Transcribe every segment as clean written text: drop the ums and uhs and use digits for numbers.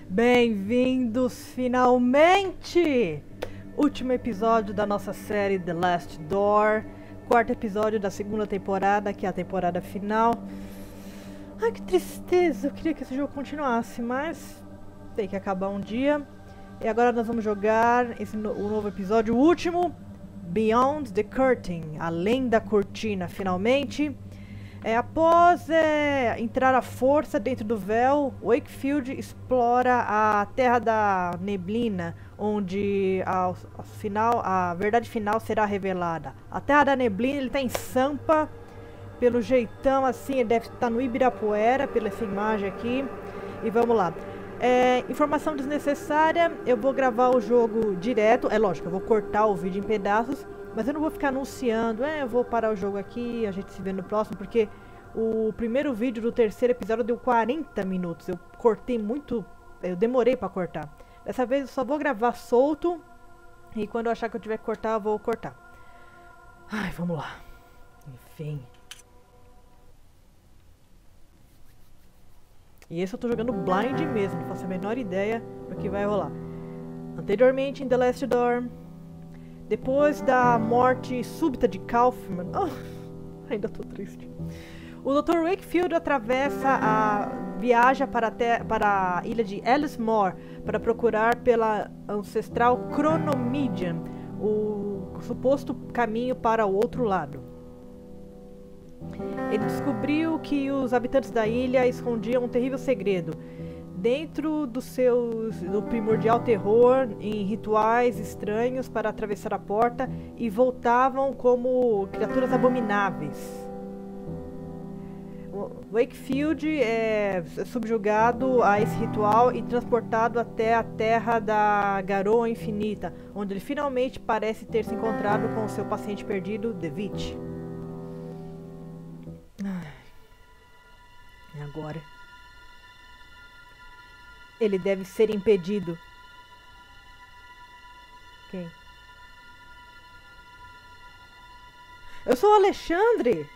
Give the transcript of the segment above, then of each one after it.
Bem-vindos finalmente! Último episódio da nossa série The Last Door. Quarto episódio da segunda temporada, que é a temporada final. Ai, que tristeza! Eu queria que esse jogo continuasse, mas tem que acabar um dia. E agora nós vamos jogar o novo episódio, o último, Beyond the Curtain, Além da Cortina, finalmente. Após entrar à força dentro do véu, Wakefield explora a Terra da Neblina, onde ao final, a verdade final será revelada. A Terra da Neblina, ele está em Sampa, pelo jeitão assim, ele deve estar no Ibirapuera, pela essa imagem aqui. E vamos lá. Informação desnecessária, eu vou gravar o jogo direto, é lógico, eu vou cortar o vídeo em pedaços. Mas eu não vou ficar anunciando, eu vou parar o jogo aqui, a gente se vê no próximo, porque o primeiro vídeo do terceiro episódio deu 40 minutos. Eu cortei muito, eu demorei pra cortar. Dessa vez eu só vou gravar solto, e quando eu achar que eu tiver que cortar, eu vou cortar. Ai, vamos lá. Enfim. E esse eu tô jogando blind mesmo, não faço a menor ideia do que vai rolar. Anteriormente em The Last Door. Depois da morte súbita de Kaufman, ainda tô triste. O Dr. Wakefield viaja para a ilha de Ellesmore para procurar pela ancestral Chronomidian, o suposto caminho para o outro lado. Ele descobriu que os habitantes da ilha escondiam um terrível segredo. Dentro do primordial terror, em rituais estranhos para atravessar a porta, e voltavam como criaturas abomináveis. Wakefield é subjugado a esse ritual e transportado até a terra da Garoa Infinita, onde ele finalmente parece ter se encontrado com o seu paciente perdido, Devitt. E agora? Ele deve ser impedido. Quem? Eu sou o Alexandre!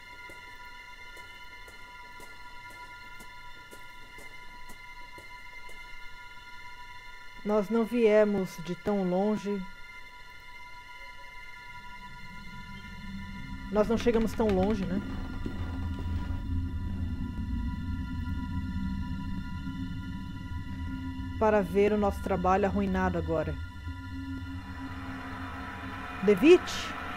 Nós não viemos de tão longe. Nós não chegamos tão longe, né? Para ver o nosso trabalho arruinado agora. Devitt?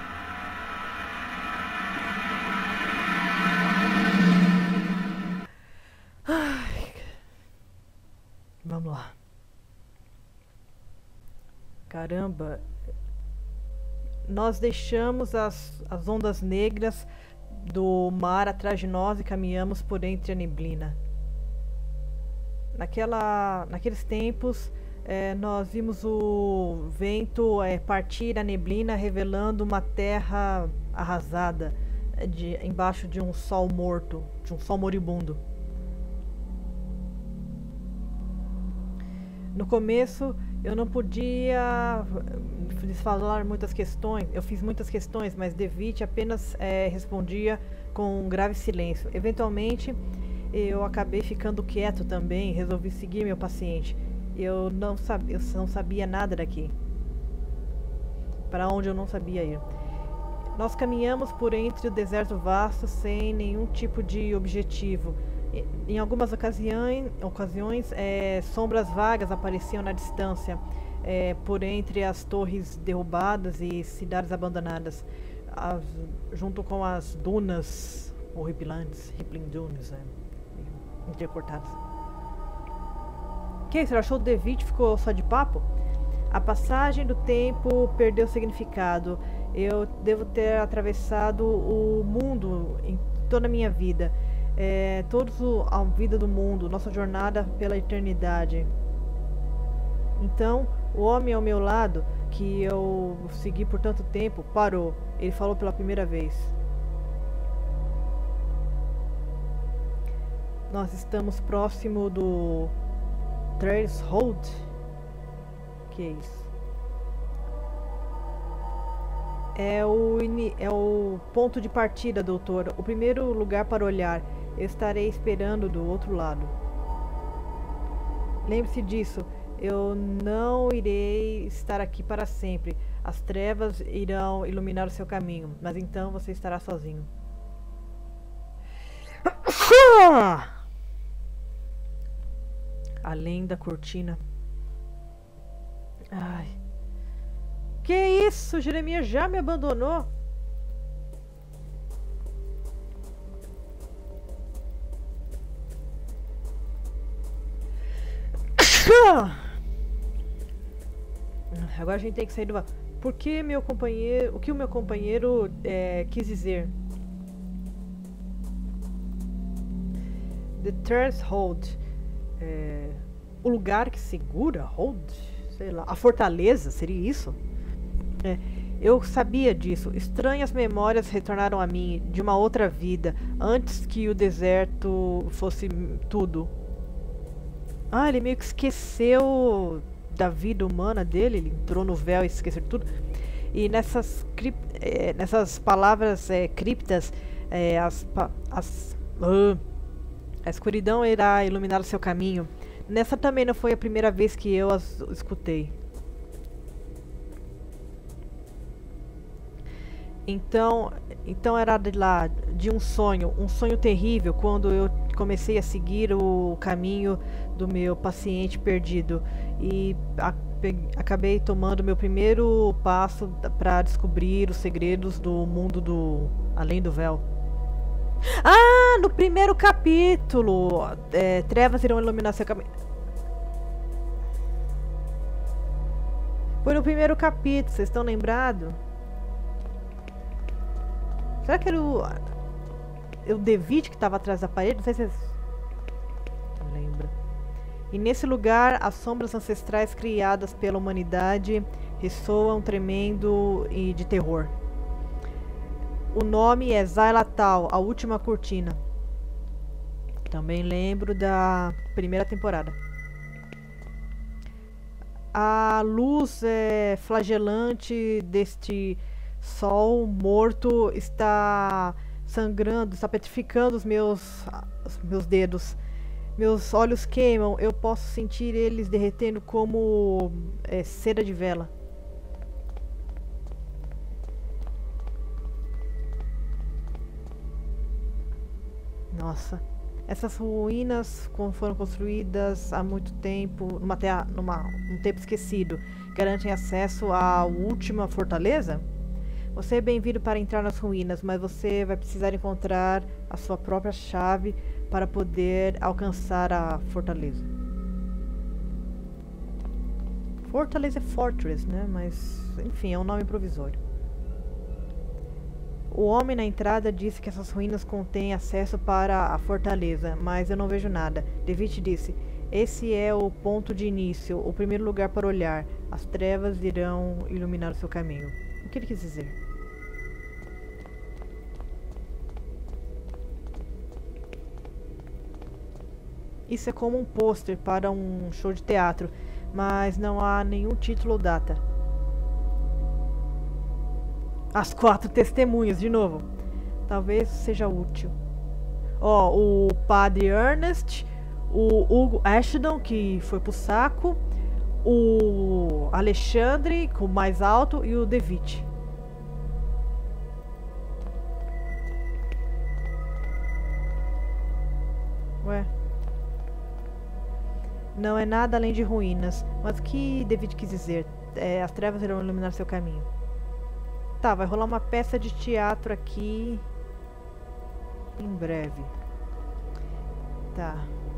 Vamos lá. Caramba. Nós deixamos as ondas negras do mar atrás de nós e caminhamos por entre a neblina. Naqueles tempos, nós vimos o vento partir a neblina, revelando uma terra arrasada embaixo de um sol morto, de um sol moribundo. No começo, eu não podia falar muitas questões. Eu fiz muitas questões, mas Devitt apenas respondia com um grave silêncio. Eventualmente, eu acabei ficando quieto também, resolvi seguir meu paciente. Eu não sabia nada daqui. Para onde eu não sabia ir. Nós caminhamos por entre o deserto vasto sem nenhum tipo de objetivo. Em algumas ocasiões, sombras vagas apareciam na distância, por entre as torres derrubadas e cidades abandonadas, junto com as dunas horripilantes, Rippling Dunes, entrecortadas. Que você achou que o Devitt ficou só de papo? A passagem do tempo perdeu significado. Eu devo ter atravessado o mundo em toda a minha vida. A vida do mundo, nossa jornada pela eternidade. Então, o homem ao meu lado, que eu segui por tanto tempo, parou. Ele falou pela primeira vez. Nós estamos próximo do Threshold. Que é isso? É o ponto de partida, doutor. O primeiro lugar para olhar. Eu estarei esperando do outro lado. Lembre-se disso. Eu não irei estar aqui para sempre. As trevas irão iluminar o seu caminho, mas então você estará sozinho. Além da cortina. Ai. Que isso? Jeremias já me abandonou? Agora a gente tem que sair do... Por que meu companheiro... O que o meu companheiro quis dizer? The Threshold. O lugar que segura? Hold? Sei lá. A fortaleza? Seria isso? Eu sabia disso. Estranhas memórias retornaram a mim de uma outra vida, antes que o deserto fosse tudo. Ah, ele meio que esqueceu da vida humana dele, ele entrou no véu e esqueceu de tudo. E nessas palavras criptas, a escuridão irá iluminar o seu caminho. Nessa também não foi a primeira vez que eu as escutei. Então era de um sonho terrível, quando eu comecei a seguir o caminho do meu paciente perdido e acabei tomando meu primeiro passo para descobrir os segredos do mundo do além do véu. Ah, no primeiro capítulo, trevas irão iluminar seu caminho. Foi no primeiro capítulo, vocês estão lembrados? Será que era o David que estava atrás da parede? Não sei se vocês lembram. E nesse lugar, as sombras ancestrais criadas pela humanidade ressoam tremendo e de terror. O nome é Xylatal, a última cortina. Também lembro da primeira temporada. A luz flagelante deste sol morto está sangrando, está petrificando os meus dedos. Meus olhos queimam, eu posso sentir eles derretendo como cera de vela. Nossa, essas ruínas foram construídas há muito tempo, num tempo esquecido. Garantem acesso à última fortaleza? Você é bem-vindo para entrar nas ruínas, mas você vai precisar encontrar a sua própria chave para poder alcançar a fortaleza. Fortaleza é Fortress, né? Mas, enfim, é um nome provisório. O homem na entrada disse que essas ruínas contêm acesso para a fortaleza, mas eu não vejo nada. David disse, esse é o ponto de início, o primeiro lugar para olhar. As trevas irão iluminar o seu caminho. O que ele quis dizer? Isso é como um pôster para um show de teatro, mas não há nenhum título ou data. As 4 testemunhas, de novo. Talvez seja útil. Ó, o Padre Ernest, o Hugo Ashton, que foi pro saco, o Alexandre, com o mais alto, e o David. Ué. Não é nada além de ruínas. Mas o que David quis dizer? As trevas irão iluminar seu caminho. Tá, vai rolar uma peça de teatro aqui em breve. Tá.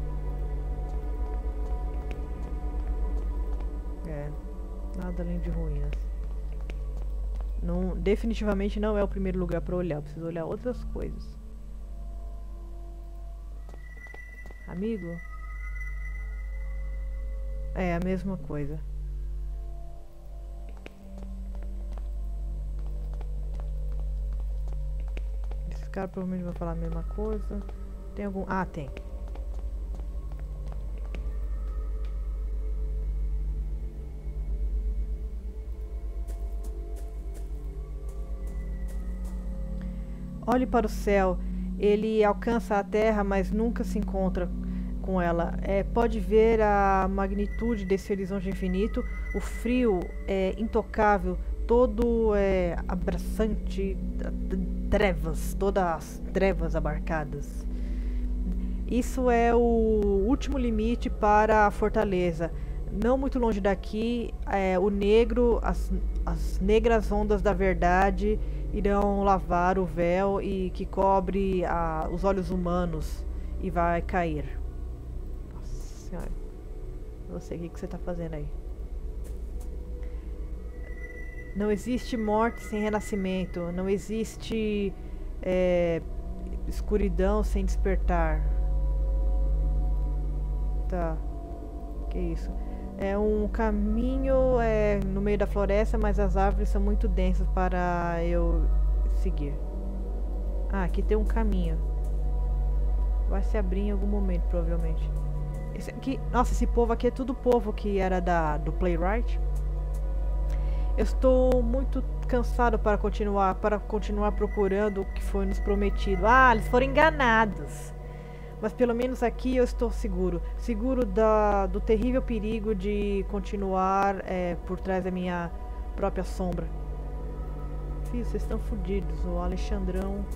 Nada além de ruínas. Não, definitivamente não é o primeiro lugar para olhar. Eu preciso olhar outras coisas. Amigo? É a mesma coisa. Esse cara provavelmente vai falar a mesma coisa. Tem algum... Ah, tem. Olhe para o céu. Ele alcança a terra, mas nunca se encontra com ela. Pode ver a magnitude desse horizonte infinito. O frio é intocável, todo abraçante, trevas, todas as trevas abarcadas. Isso é o último limite para a fortaleza. Não muito longe daqui, o negro, as negras ondas da verdade irão lavar o véu que cobre os olhos humanos e vai cair. Nossa senhora. Não sei o que você está fazendo aí. Não existe morte sem renascimento. Não existe escuridão sem despertar. Tá. Que isso? É um caminho no meio da floresta, mas as árvores são muito densas para eu seguir. Ah, aqui tem um caminho. Vai se abrir em algum momento, provavelmente. Esse aqui, nossa, esse povo aqui é tudo povo que era do Playwright. Eu estou muito cansado para continuar procurando o que foi nos prometido. Ah, eles foram enganados. Mas pelo menos aqui eu estou seguro. Seguro do terrível perigo de continuar por trás da minha própria sombra. Filho, vocês estão fodidos. O Alexandrão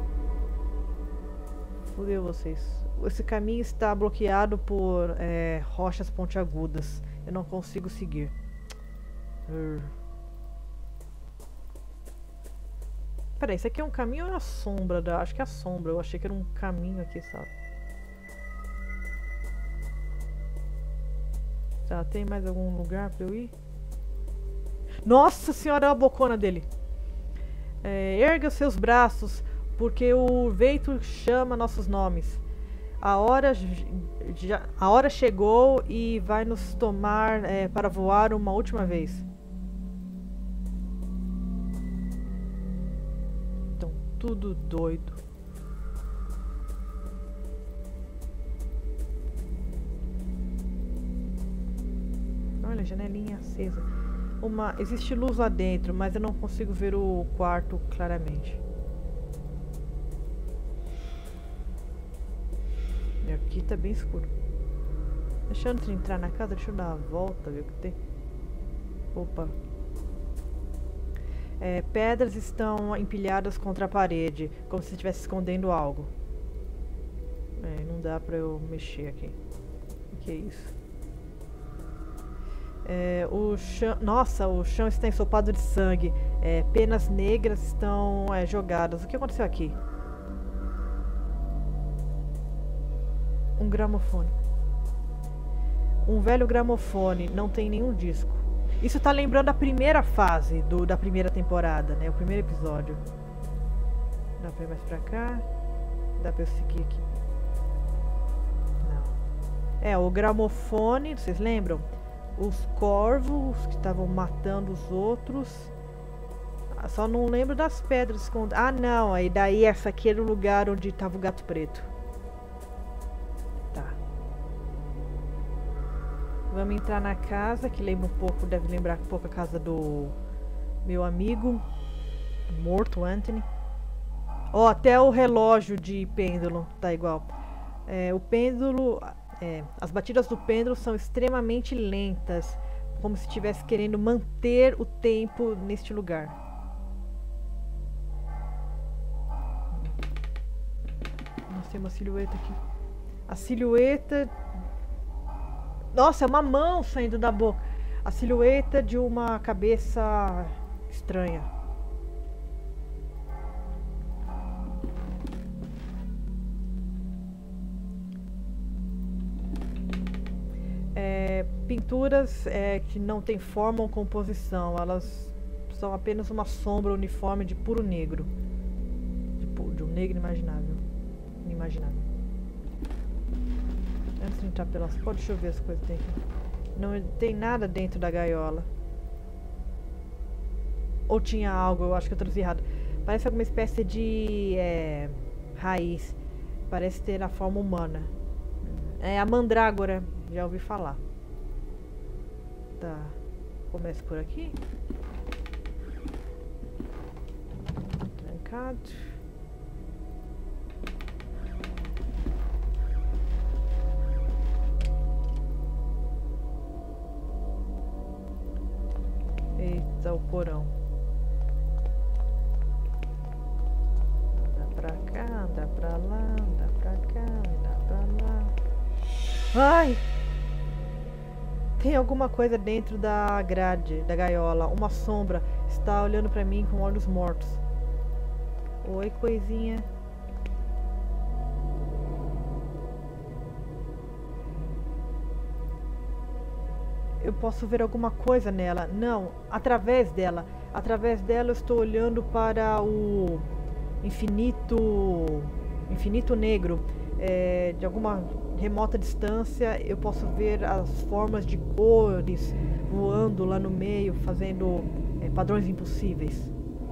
fudeu vocês. Esse caminho está bloqueado por rochas pontiagudas. Eu não consigo seguir. Peraí, isso aqui é um caminho ou é a sombra? Acho que é a sombra. Eu achei que era um caminho aqui, sabe? Tá, tem mais algum lugar pra eu ir? Nossa senhora, é a bocona dele. Erga os seus braços, porque o vento chama nossos nomes. A hora chegou e vai nos tomar para voar uma última vez. Estão tudo doido. Olha, janelinha acesa. Existe luz lá dentro, mas eu não consigo ver o quarto claramente. E aqui tá bem escuro. Deixando de entrar na casa, deixa eu dar uma volta, ver o que tem. Opa. Pedras estão empilhadas contra a parede, como se estivesse escondendo algo. Não dá pra eu mexer aqui. O que é isso? O chão, nossa, o chão está ensopado de sangue. Penas negras estão jogadas. O que aconteceu aqui? Um gramofone. Um velho gramofone. Não tem nenhum disco. Isso tá lembrando a primeira fase da primeira temporada, né? O primeiro episódio. Dá pra ir mais pra cá? Dá pra eu seguir aqui? Não. O gramofone, vocês lembram? Os corvos que estavam matando os outros. Só não lembro das pedras escondidas. Ah, não. Aí daí essa aqui era o lugar onde estava o gato preto. Tá. Vamos entrar na casa, que lembra um pouco, deve lembrar um pouco a casa do meu amigo morto, Anthony. Ó, até o relógio de pêndulo tá igual. O pêndulo... as batidas do pêndulo são extremamente lentas, como se estivesse querendo manter o tempo neste lugar. Nós temos uma silhueta aqui. A silhueta... Nossa, é uma mão saindo da boca. A silhueta de uma cabeça estranha. Pinturas que não tem forma ou composição, elas são apenas uma sombra uniforme de puro negro, de um negro inimaginável. Antes de entrar pelas portas, deixa eu ver as coisas que tem aqui. Não tem nada dentro da gaiola. Ou tinha algo, eu acho que eu traduzi errado. Parece alguma espécie de raiz. Parece ter a forma humana. É a mandrágora, já ouvi falar. Tá. Começa por aqui. Trancado. o porão. Anda pra cá, anda pra lá, anda pra cá, anda pra lá. Ai! Tem alguma coisa dentro da grade, da gaiola. Uma sombra está olhando pra mim com olhos mortos. Oi, coisinha. Eu posso ver alguma coisa nela. Não, através dela. Através dela eu estou olhando para o infinito negro. De alguma remota distância eu posso ver as formas de cores voando lá no meio, fazendo padrões impossíveis.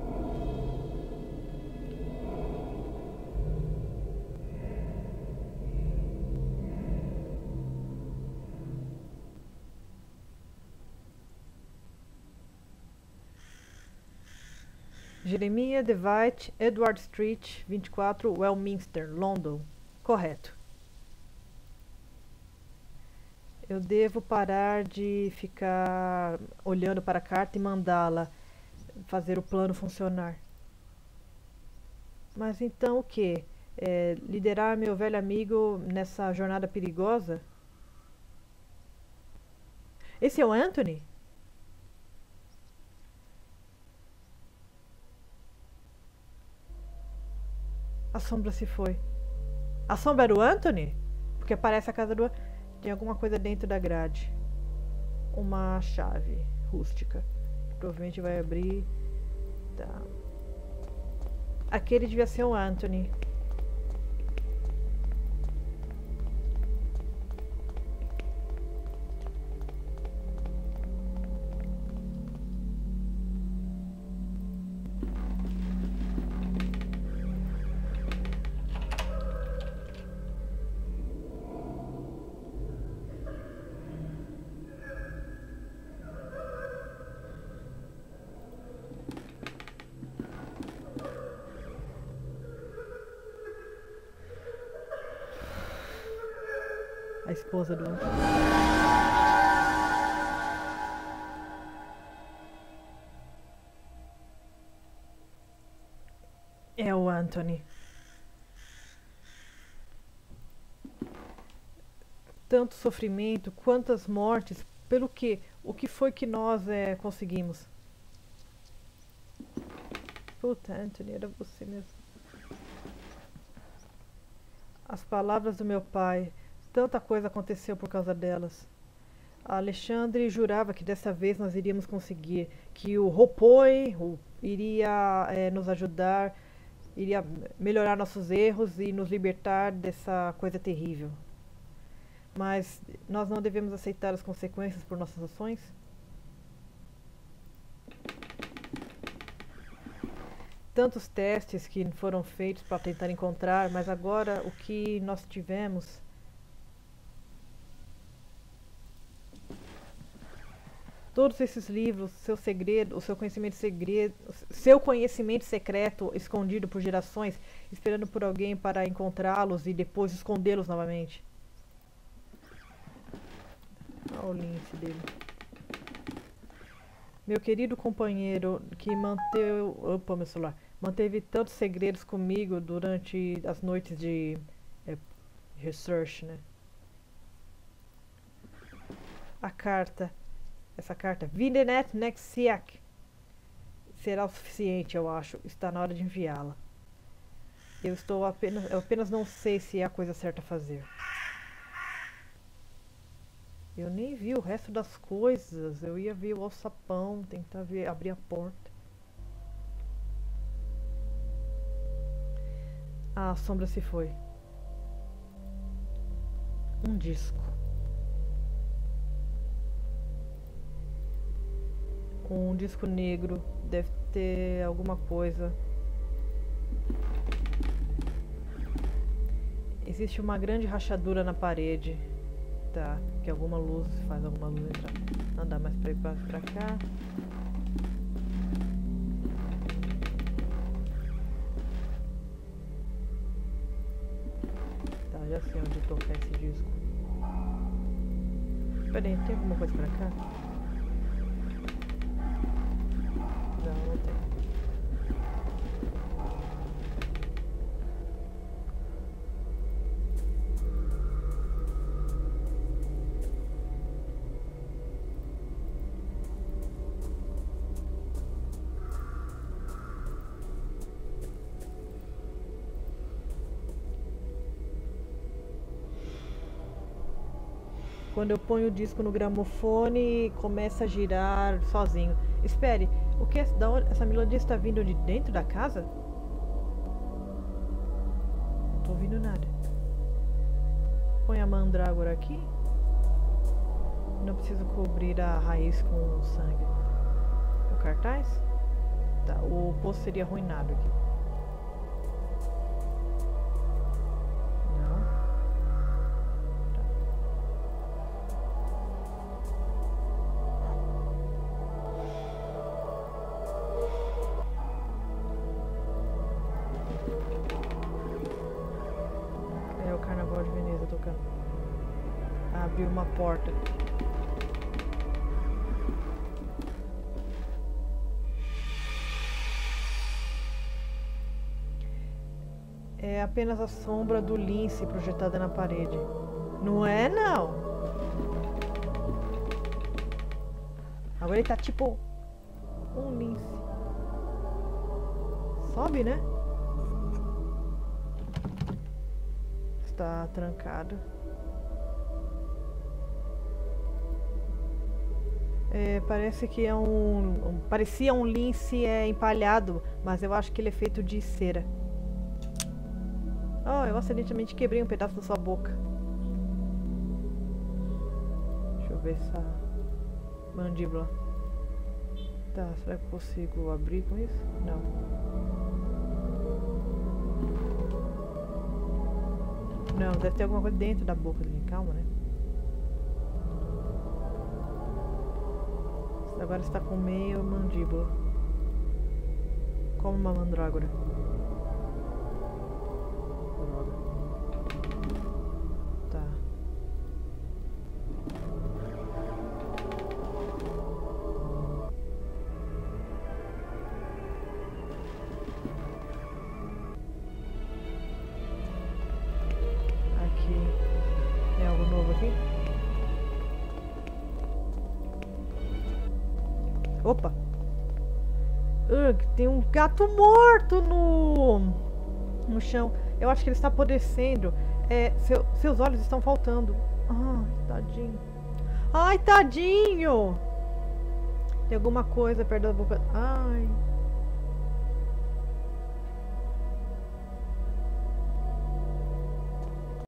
Jeremiah DeWitt, Edward Street, 24, Westminster, London. Correto. Eu devo parar de ficar olhando para a carta e mandá-la fazer o plano funcionar. Mas então o que? Liderar meu velho amigo nessa jornada perigosa? Esse é o Anthony? A sombra se foi. A sombra era o Anthony? Porque parece a casa do... Tem alguma coisa dentro da grade. Uma chave rústica. Provavelmente vai abrir. Tá. Aquele devia ser o Anthony. A esposa do Anthony. É o Anthony. Tanto sofrimento, quantas mortes, pelo quê? O que foi que nós conseguimos? Puta, Anthony, era você mesmo. As palavras do meu pai, tanta coisa aconteceu por causa delas. A Alexandre jurava que dessa vez nós iríamos conseguir, que o Hopoi iria nos ajudar, iria melhorar nossos erros e nos libertar dessa coisa terrível. Mas nós não devemos aceitar as consequências por nossas ações? Tantos testes que foram feitos para tentar encontrar, mas agora o que nós tivemos... Todos esses livros, seu segredo, o seu conhecimento segredo, seu conhecimento secreto escondido por gerações, esperando por alguém para encontrá-los e depois escondê-los novamente. Olha o lince dele. Meu querido companheiro que manteve... Opa, meu celular. Manteve tantos segredos comigo durante as noites de research, né? A carta. Essa carta. Videnet Nexiac. Será o suficiente, eu acho. Está na hora de enviá-la. Eu apenas não sei se é a coisa certa a fazer. Eu nem vi o resto das coisas. Eu ia ver o alçapão, tentar abrir a porta. A sombra se foi. Um disco. Um disco negro. Deve ter alguma coisa. Existe uma grande rachadura na parede. Tá, que alguma luz faz alguma luz entrar. Andar mais pra cá. Tá, já sei onde tocar esse disco. Pera aí, tem alguma coisa pra cá? Quando eu ponho o disco no gramofone, começa a girar sozinho. Espere, o que é? Da onde essa melodia está vindo de dentro da casa? Não tô ouvindo nada. Põe a mandrágora aqui. Não preciso cobrir a raiz com sangue. O cartaz? Tá, o poço seria arruinado aqui. Não. Tá. É o Carnaval de Veneza tocando. Abriu uma porta. É apenas a sombra do lince projetada na parede. Não é, não. Agora ele tá tipo um lince. Sobe, né? Está trancado. É, parece que é parecia um lince empalhado, mas eu acho que ele é feito de cera. Oh, eu acidentalmente quebrei um pedaço da sua boca. Deixa eu ver essa mandíbula. Tá, será que eu consigo abrir com isso? Não. Não, deve ter alguma coisa dentro da boca dele. Calma, né? Agora está com meio mandíbula. Como uma mandrágora. Tá. Aqui. Tem algo novo aqui? Opa! Tem um gato morto no chão. Eu acho que ele está apodrecendo. Seus olhos estão faltando. Ai, tadinho. Ai, tadinho! Tem alguma coisa perto da boca. Ai.